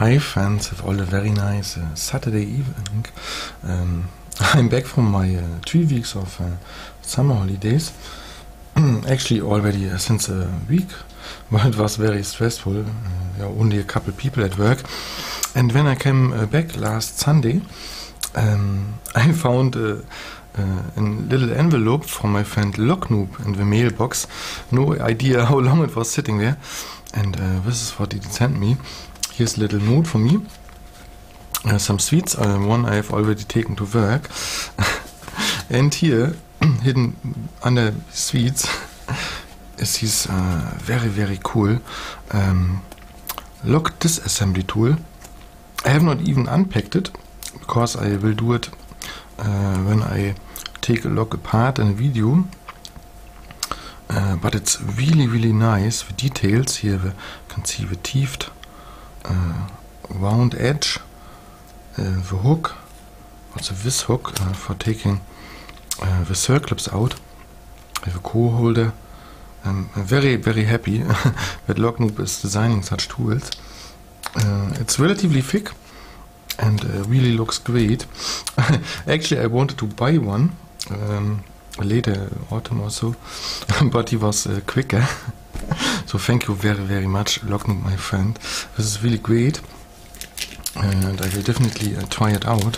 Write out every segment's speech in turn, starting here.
Hi fans, have all a very nice Saturday evening. I'm back from my 3 weeks of summer holidays. Actually already since a week, but it was very stressful. Only a couple people at work. And when I came back last Sunday, I found a little envelope from my friend Locknoob in the mailbox. No idea how long it was sitting there. And this is what he sent me. Here's a little note for me. Some sweets, one I have already taken to work. And here, hidden under sweets, is this very, very cool lock disassembly tool. I have not even unpacked it, because I will do it when I take a lock apart in a video. But it's really, really nice. The details here, you can see the teeth. Round edge, the hook, also this hook for taking the circlips out, the core holder. I'm very, very happy that Locknoob is designing such tools. It's relatively thick and really looks great. Actually, I wanted to buy one later autumn or so, but he was quicker. So thank you very, very much, Locknoob, my friend. This is really great, and I will definitely try it out.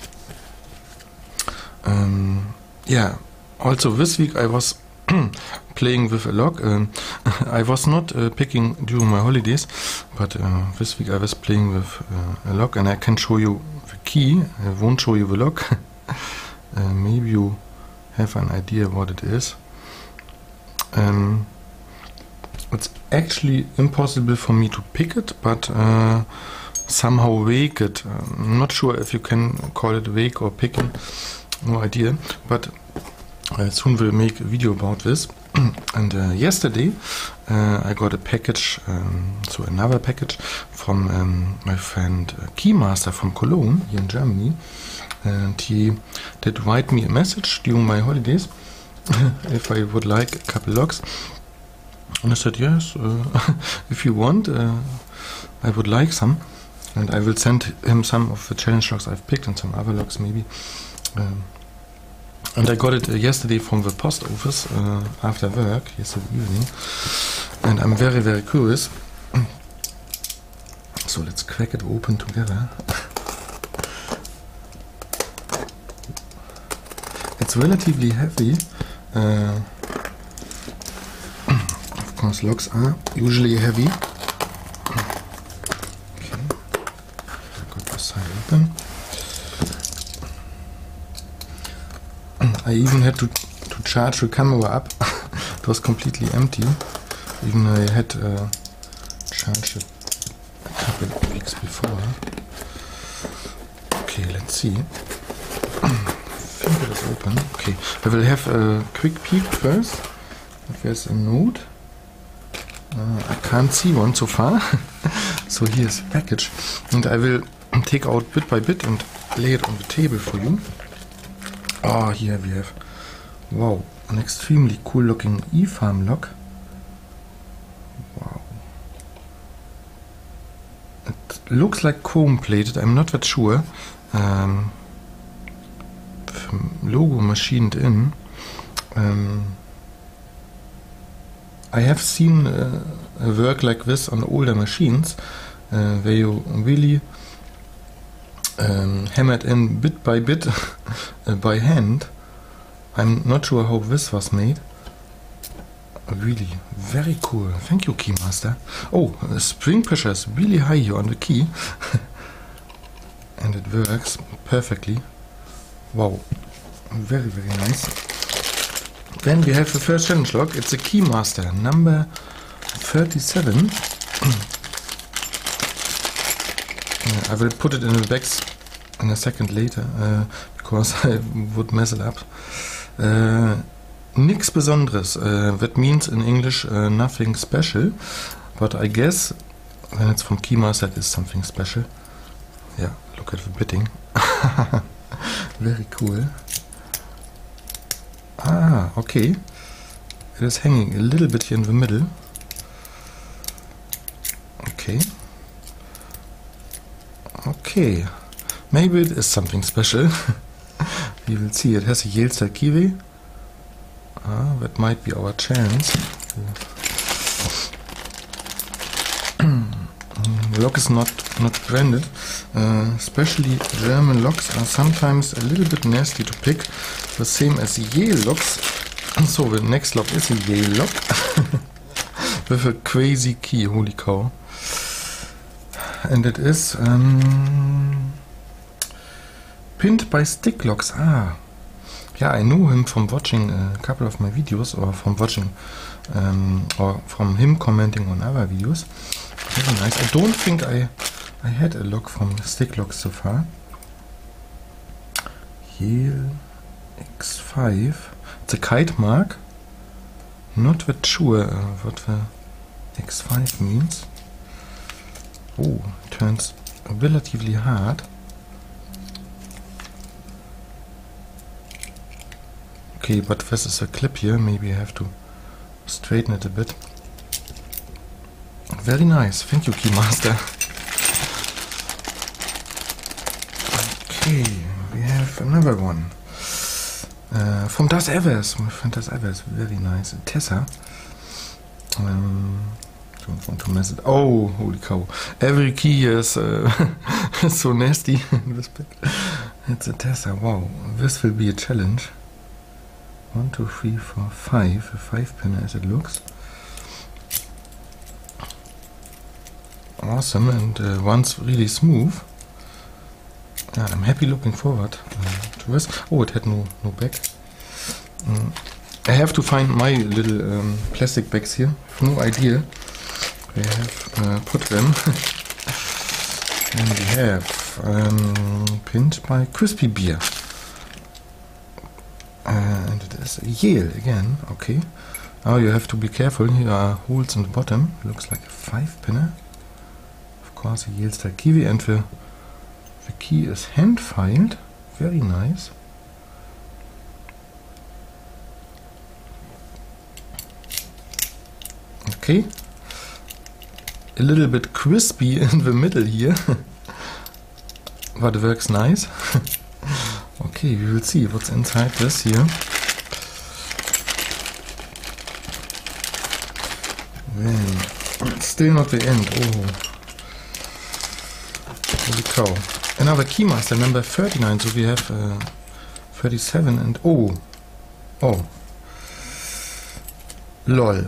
Also this week I was playing with a lock. I was not picking during my holidays, but this week I was playing with a lock, and I can show you the key. I won't show you the lock. Maybe you have an idea what it is. It's actually impossible for me to pick it, but somehow wake it. I'm not sure if you can call it wake or picking, no idea, but soon we'll make a video about this. And yesterday I got a package, so another package from my friend Keymaster from Cologne here in Germany, and he did write me a message during my holidays if I would like a couple locks. And I said, yes, if you want, I would like some. And I will send him some of the challenge locks I've picked and some other locks maybe. And I got it yesterday from the post office after work, yesterday evening. And I'm very, very curious. So let's crack it open together. It's relatively heavy. Locks are usually heavy. Okay, I got this side open. I even had to charge the camera up. It was completely empty. Even I had charged it a couple of weeks before. Okay, let's see. I think it is open. Okay, I will have a quick peek first. If there's a note. I can't see one so far. So here's the package, and I will take out bit by bit and lay it on the table for you. Here we have, wow, an extremely cool looking eFarm lock. Wow, it looks like chrome plated, I'm not that sure. Logo machined in. I have seen a work like this on older machines, where you really hammered in bit by bit by hand. I'm not sure how this was made. Really very cool. Thank you, Keymaster. The spring pressure is really high here on the key. And it works perfectly. Wow, very, very nice. Then we have the first challenge lock. It's a Keymaster number 37. I will put it in the bags in a second later, because I would mess it up. Nix Besonderes. That means in English nothing special, but I guess when it's from Keymaster it is something special. Yeah, look at the bitting. Very cool. Okay. It is hanging a little bit here in the middle. Okay. Okay, maybe it is something special. We will see. It has a Yale style kiwi. That might be our chance. The lock is not branded. Especially German locks are sometimes a little bit nasty to pick, the same as Yale locks. So the next lock is a Yale lock with a crazy key. Holy cow! And it is pinned by Sticklocks. Yeah, I know him from watching a couple of my videos, or from watching, or from him commenting on other videos. Very nice. I don't think I had a lock from Sticklocks so far. Yale X5. It's a kite mark. Not that sure what the X5 means. Oh, it turns relatively hard. Okay, but this is a clip here. Maybe I have to straighten it a bit. Very nice. Thank you, Keymaster. Okay, we have another one. From Das Evers. From Das Evers. Very nice. Tessa. Don't want to mess it. Oh, holy cow. Every key is so nasty in this bit. It's a Tessa. Wow. This will be a challenge. 1, 2, 3, 4, 5. A 5-pinner as it looks. Awesome, and one's really smooth. Yeah, I'm happy looking forward to this. Oh, it had no back. I have to find my little plastic bags here. No idea where I have put them. And we have pinned by Crispy Beer. And it is a Yale again. Okay. Now you have to be careful. Here are holes in the bottom. Looks like a 5-pinner. Of course, a Yale style kiwi, and the key is hand filed. Very nice. Okay. A little bit crispy in the middle here. But it works nice. Okay, we will see what's inside this here. Then, still not the end. Oh, holy cow. Another Keymaster, number 39. So we have 37 and oh, lol.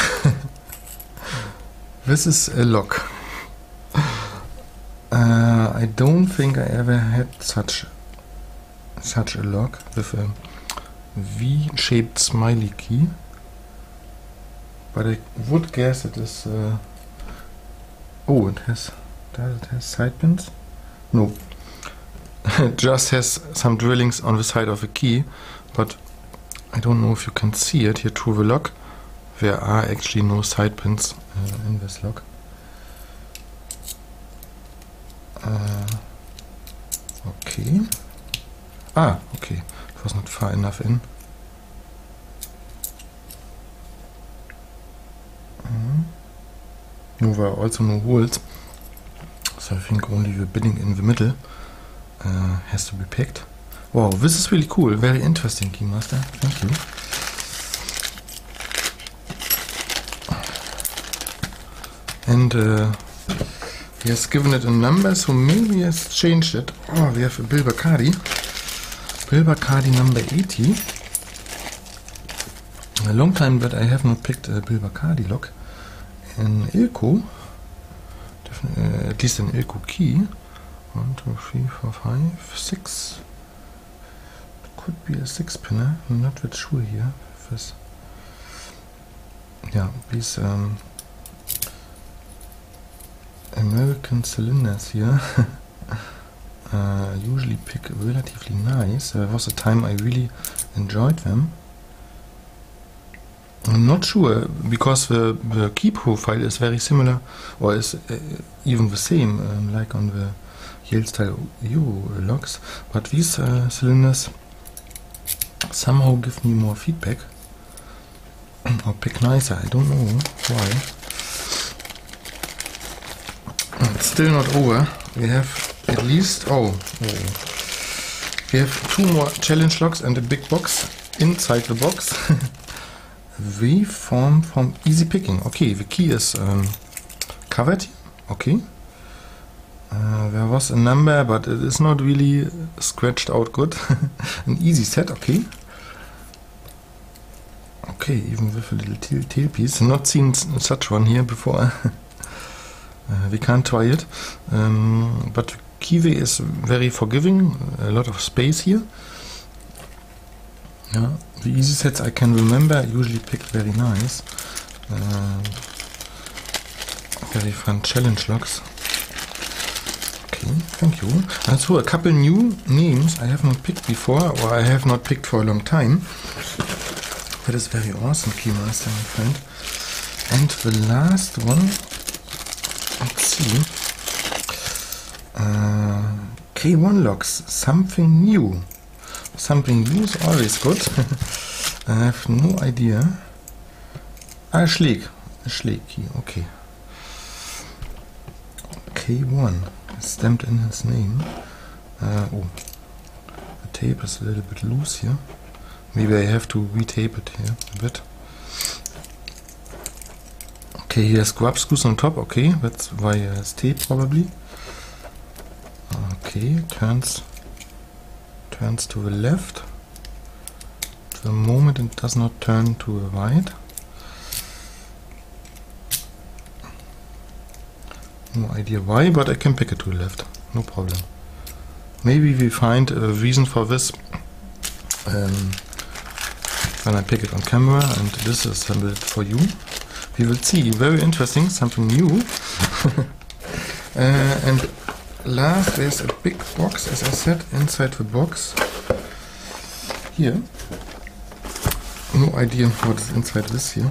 This is a lock. I don't think I ever had such a lock with a V-shaped smiley key, but I would guess it is. Oh, does it have side pins? No, it just has some drillings on the side of the key, but I don't know if you can see it here through the lock. There are actually no side pins in this lock. Okay. Okay. It was not far enough in. No, there are also no holes. So I think only the bidding in the middle has to be picked. Wow, this is really cool. Very interesting, Keymaster. Thank you. And he has given it a number, so maybe he has changed it. Oh, we have a Bill Bacardi. Bill Bacardi number 80. A long time that I have not picked a Bill Bacardi lock. An Ilko. At least an Ilko key. 1, 2, 3, 4, 5, 6. It could be a 6-pinner. I'm not that sure here. This. Yeah, these American cylinders here usually pick relatively nice. There was a time I really enjoyed them. I'm not sure, because the key profile is very similar, or is even the same, like on the Yale style Euro locks, but these cylinders somehow give me more feedback, or pick nicer. I don't know why. It's still not over. We have at least, we have 2 more challenge locks and a big box inside the box. Waveform from easy picking. Okay, the key is covered. Okay. There was a number, but it is not really scratched out good. An easy set, okay. Okay, even with a little tail piece. Not seen such one here before. We can't try it. But Kiwi is very forgiving. A lot of space here. Yeah, the easy sets I can remember usually picked very nice. Very fun challenge locks. Okay, thank you. Also a couple new names I have not picked before, or I have not picked for a long time. That is very awesome, Keymaster, my friend. And the last one, let's see. K1 locks, something new. Something new is always good. I have no idea. Schläg. A Schläg key, okay. K1, stamped in his name. The tape is a little bit loose here. Maybe I have to retape it here a bit. Okay, he has grub screws on top, okay, that's why he has tape probably. Okay, turns to the left. The moment it does not turn to the right. No idea why, but I can pick it to the left, no problem. Maybe we find a reason for this when I pick it on camera, and this is assembled for you. We will see. Very interesting, something new. And last, there's a big box, as I said, inside the box. Here. No idea what is inside this here.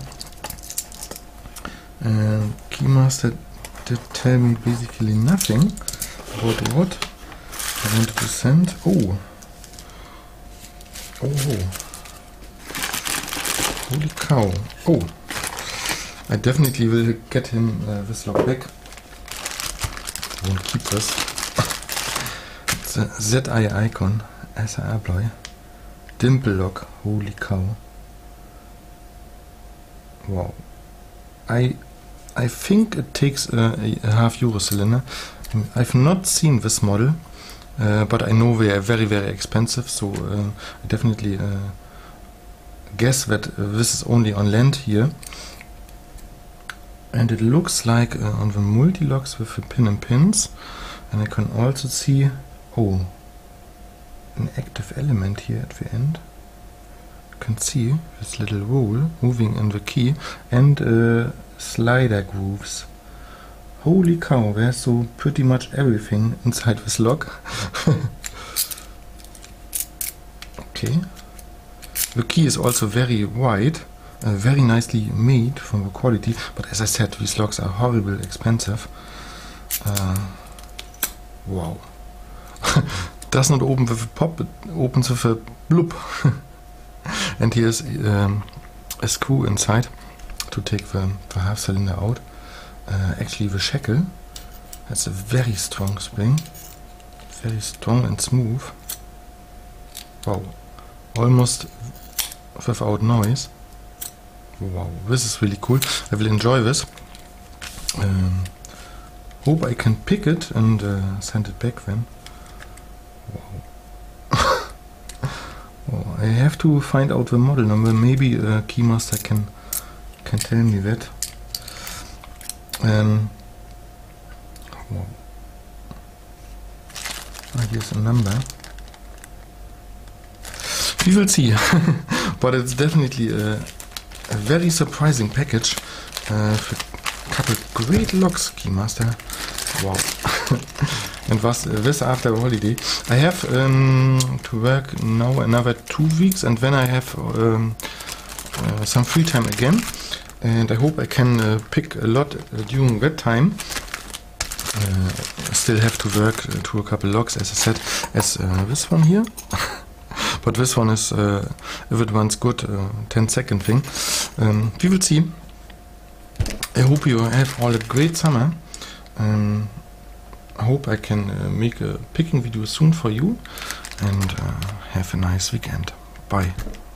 Keymaster did tell me basically nothing about what I wanted to send. Oh. Holy cow. Oh. I definitely will get him this lock back. Won't keep this. It's a ZI icon. SR Abloy. Dimple lock. Holy cow. Wow. I think it takes a half euro cylinder. I've not seen this model, but I know they are very, very expensive, so I definitely guess that this is only on land here. And it looks like on the multi-locks with the pin and pins, and I can also see an active element here at the end. You can see this little roll moving in the key, and slider grooves. Holy cow, there's so pretty much everything inside this lock. Okay. The key is also very wide, very nicely made from the quality, but as I said, these locks are horrible expensive. Wow. Does not open with a pop, it opens with a bloop. And here's a screw inside to take the half cylinder out. Actually the shackle has a very strong spring, very strong and smooth. Wow, almost without noise. Wow, this is really cool. I will enjoy this. Hope I can pick it and send it back then. Wow. Oh, I have to find out the model number. Maybe Keymaster can tell me that. Wow. Here's a number. We will see. But it's definitely a very surprising package. A couple great locks, Keymaster. Wow. And this after a holiday. I have to work now another 2 weeks, and then I have some free time again. And I hope I can pick a lot during that time. I still have to work to a couple locks, as I said, as this one here. But this one is, if it runs good, 10-second thing. We will see. I hope you have all a great summer. hope I can make a picking video soon for you, and have a nice weekend. Bye.